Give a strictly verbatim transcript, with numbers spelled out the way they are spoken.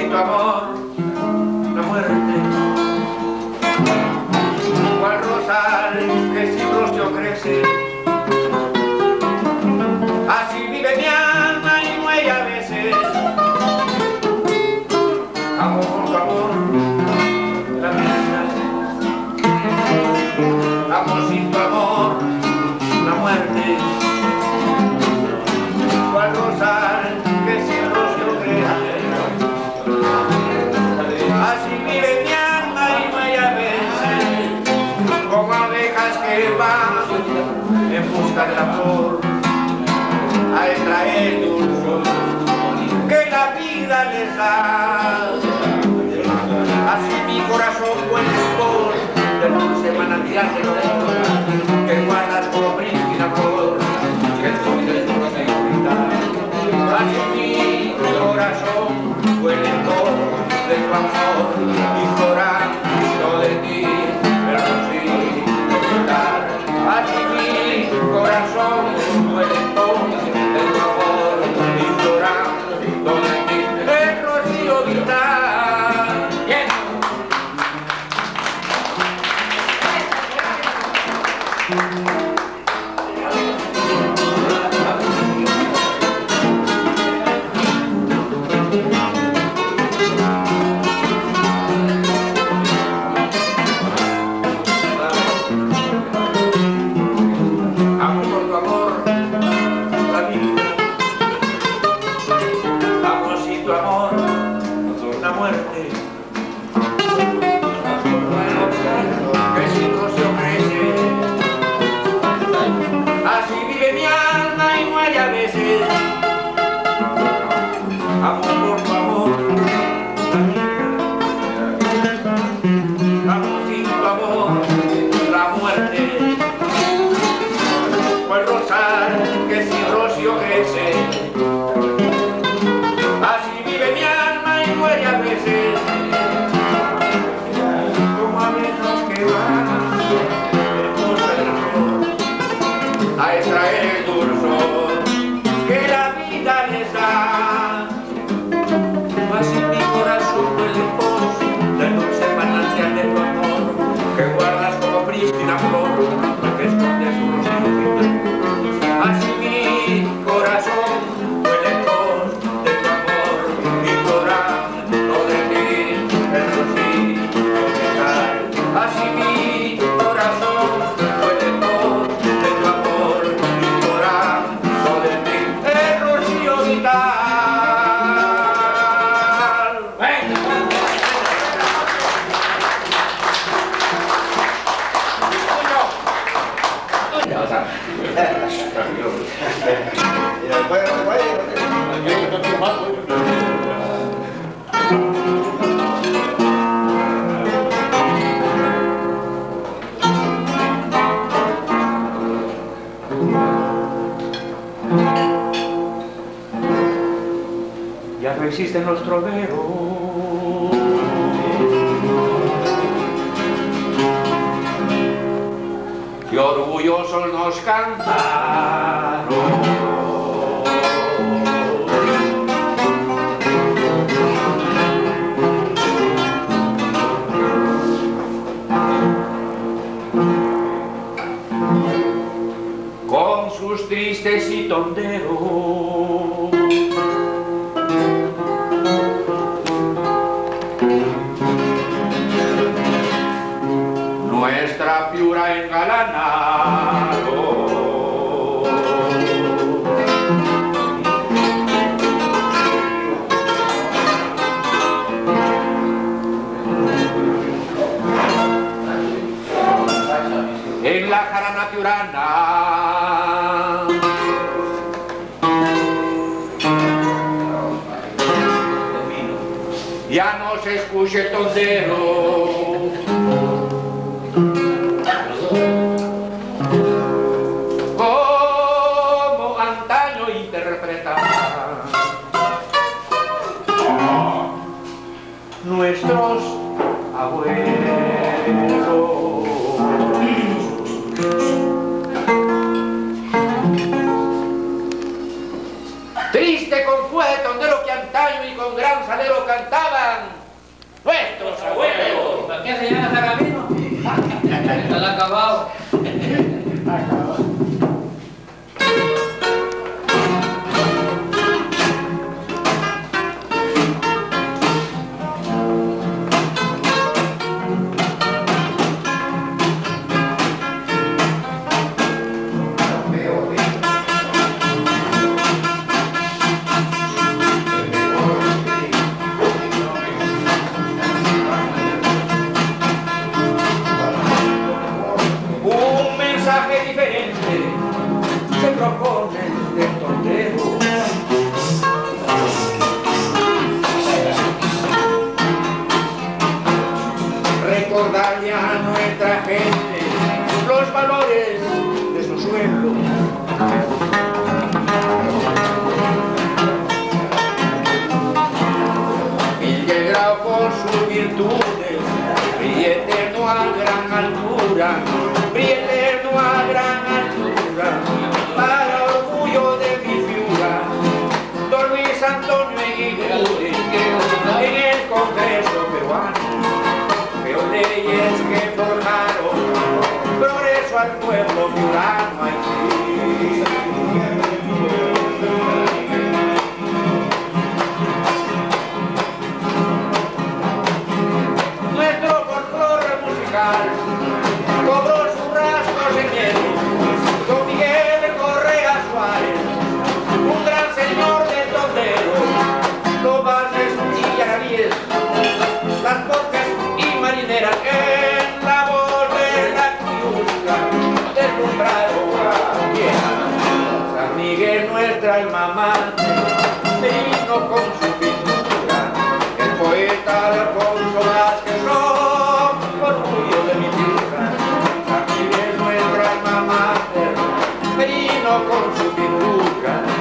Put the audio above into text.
Amorcito, amor, la muerte, cual rosal que sin rostro crece, así vive mi alma y muere a veces. Amor por tu amor, la vida, amorcito, amor, la muerte, cual rosal que sin rostro crece. Así vive mi alma y muere a veces, como abejas que van en busca de la flor, a extraer dulzor que la vida les da. Así mi corazón huele por del dulce manantial de flor que guardas como prístina flor, que el sol de tu seguridad. Así mi corazón huele por de tu amor y llorando de ti, pero no sin olvidar. Así mi corazón huele por de tu amor y llorando de ti, el rocío vital. Bien. Ya no existen los troveros, y orgullosos nos cantaron. Con sus tristes y tonteros. Nuestra Piura engalanado. En la jarana piurana ya no se escucha el tondero. Como antaño interpreta nuestros abuelos. Triste consueto de lo que antaño antaño y con gran salero cantaban nuestros abuelos. ¿Por qué se llama ese camino? Está acabado. Recordarle a nuestra gente los valores de su suelo. Miguel Grau por sus virtudes, brille eterno a gran altura, brille eterno a gran altura, para orgullo de mi ciudad. Don Luis Antonio Eguiguren, en el Congreso peruano, veo leyes que forjaron progreso al pueblo piurano. Aquí. Nuestro folclore musical cobró sus rasgos señeros. Don Miguel Correa Suárez, un gran señor de tondero, lo vas a escuchar a diez, las porcas y marineras en la voz de la cuyusca, deslumbrado a tierra. San Miguel, nuestra alma madre, vino con su pintura, el poeta Alfonso Vázquez Ross, orgullo de mi tierra. San Miguel, nuestra alma madre, vino con su pintura,